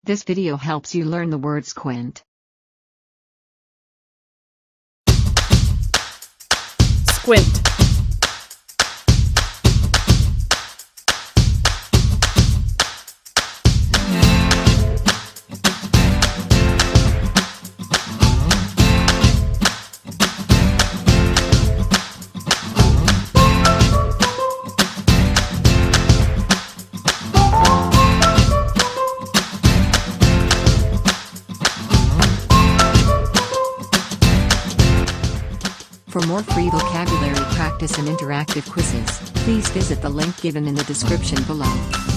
This video helps you learn the word squint. Squint. For more free vocabulary practice and interactive quizzes, please visit the link given in the description below.